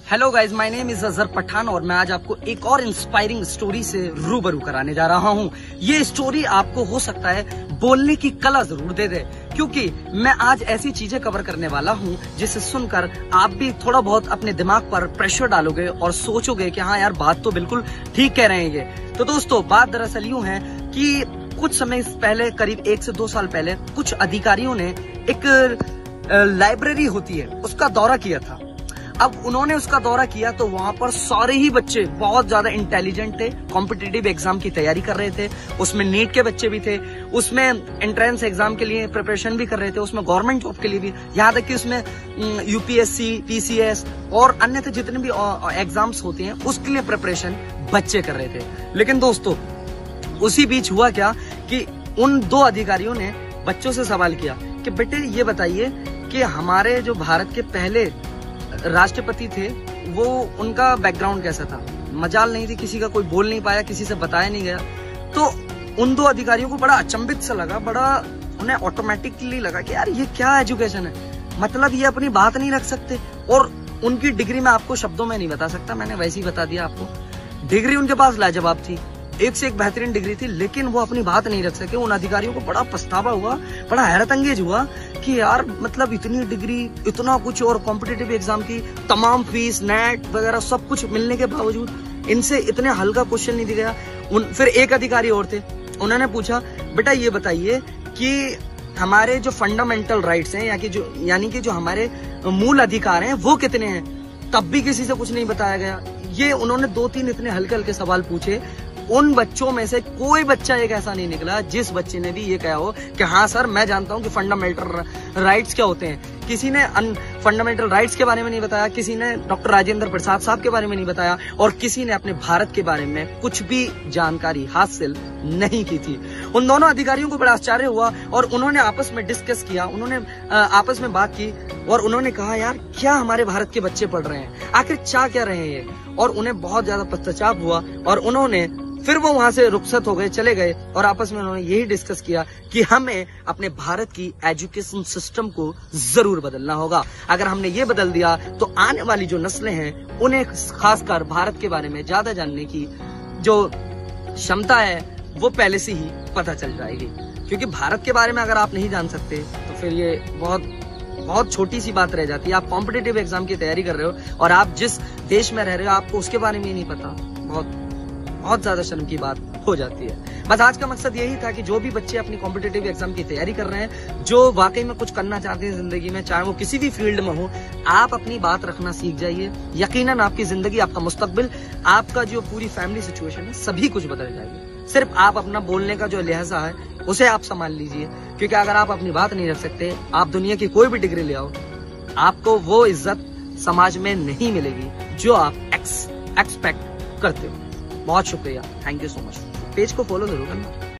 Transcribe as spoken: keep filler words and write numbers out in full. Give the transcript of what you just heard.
Hello guys, my name is Azhar Pathan और मैं आज आपको एक और इंस्पायरिंग स्टोरी से रूबरू कराने जा रहा हूँ। ये स्टोरी आपको हो सकता है बोलने की कला जरूर दे दे, क्योंकि मैं आज ऐसी चीजें कवर करने वाला हूँ जिसे सुनकर आप भी थोड़ा बहुत अपने दिमाग पर प्रेशर डालोगे और सोचोगे कि हाँ यार, बात तो बिल्कुल ठीक कह रहे हैं ये। तो दोस्तों, बात दरअसल यूं है कि कुछ समय पहले, करीब एक से दो साल पहले, कुछ अधिकारियों ने एक लाइब्रेरी होती है उसका दौरा किया था। अब उन्होंने उसका दौरा किया तो वहां पर सारे ही बच्चे बहुत ज्यादा इंटेलिजेंट थे, कॉम्पिटिटिव एग्जाम की तैयारी कर रहे थे। उसमें नीट के बच्चे भी थे, उसमें एंट्रेंस एग्जाम के लिए प्रिपरेशन भी कर रहे थे, उसमें गवर्नमेंट जॉब के लिए भी, यहाँ तक कि उसमें यूपीएससी, पीसीएस और अन्य जितने भी एग्जाम्स होते हैं उसके लिए प्रिपरेशन बच्चे कर रहे थे। लेकिन दोस्तों, उसी बीच हुआ क्या कि उन दो अधिकारियों ने बच्चों से सवाल किया कि बेटे ये बताइए कि हमारे जो भारत के पहले राष्ट्रपति थे वो उनका बैकग्राउंड कैसा था। मजाल नहीं थी, किसी का कोई बोल नहीं पाया, किसी से बताया नहीं गया। तो उन दो अधिकारियों को बड़ा अचंभित सा लगा, बड़ा उन्हें ऑटोमेटिकली लगा कि यार ये क्या एजुकेशन है, मतलब ये अपनी बात नहीं रख सकते। और उनकी डिग्री मैं आपको शब्दों में नहीं बता सकता, मैंने वैसे ही बता दिया आपको। डिग्री उनके पास लाजवाब थी, एक से एक बेहतरीन डिग्री थी, लेकिन वो अपनी बात नहीं रख सके। उन अधिकारियों को बड़ा पछतावा हुआ, बड़ा हैरत अंगेज हुआ कि यार, मतलब इतनी डिग्री, इतना कुछ, और कॉम्पिटिटिव एग्जाम की तमाम फीस, नेट वगैरह सब कुछ मिलने के बावजूद इनसे इतने हल्का क्वेश्चन नहीं दिया गया। उन फिर एक अधिकारी और थे, उन्होंने पूछा बेटा ये बताइए कि हमारे जो फंडामेंटल राइट्स हैं, या कि जो यानी कि जो हमारे मूल अधिकार हैं वो कितने हैं। तब भी किसी से कुछ नहीं बताया गया। ये उन्होंने दो तीन इतने हल्के हल्के सवाल पूछे। उन बच्चों में से कोई बच्चा एक ऐसा नहीं निकला जिस बच्चे ने भी ये कहा हो कि हाँ सर, मैं जानता हूँ कि फंडामेंटल राइट्स क्या होते हैं। किसी ने फंडामेंटल राइट्स के बारे में नहीं बताया, किसी ने डॉक्टर राजेंद्र प्रसाद साहब के बारे में नहीं बताया, और किसी ने अपने भारत के बारे में कुछ भी जानकारी हासिल नहीं की थी। उन दोनों अधिकारियों को बड़ा आश्चर्य हुआ और उन्होंने आपस में डिस्कस किया, उन्होंने आपस में बात की और उन्होंने कहा यार, क्या हमारे भारत के बच्चे पढ़ रहे हैं, आखिर चाह क्या रहे हैं ये। और उन्हें बहुत ज्यादा पश्चाताप हुआ और उन्होंने फिर वो वहां से रुखसत हो गए, चले गए, और आपस में उन्होंने यही डिस्कस किया कि हमें अपने भारत की एजुकेशन सिस्टम को जरूर बदलना होगा। अगर हमने ये बदल दिया तो आने वाली जो नस्लें हैं उन्हें खासकर भारत के बारे में ज्यादा जानने की जो क्षमता है वो पहले से ही पता चल जाएगी। क्योंकि भारत के बारे में अगर आप नहीं जान सकते तो फिर ये बहुत बहुत छोटी सी बात रह जाती है। आप कॉम्पिटिटिव एग्जाम की तैयारी कर रहे हो और आप जिस देश में रह रहे हो आपको उसके बारे में ही नहीं पता, बहुत बहुत ज्यादा शर्म की बात हो जाती है। बस आज का मकसद यही था कि जो भी बच्चे अपनी कॉम्पिटिटिव एग्जाम की तैयारी कर रहे हैं, जो वाकई में कुछ करना चाहते हैं जिंदगी में, चाहे वो किसी भी फील्ड में हो, आप अपनी बात रखना सीख जाइए। यकीनन आपकी जिंदगी, आपका मुस्तकबिल, आपका जो पूरी फैमिली सिचुएशन है, सभी कुछ बदल जाएगी। सिर्फ आप अपना बोलने का जो लहजा है उसे आप संभाल लीजिए, क्योंकि अगर आप अपनी बात नहीं रख सकते, आप दुनिया की कोई भी डिग्री ले आओ, आपको वो इज्जत समाज में नहीं मिलेगी जो आप एक्स एक्सपेक्ट करते हो। बहुत शुक्रिया, thank you so much. Page को फॉलो जरूर करना।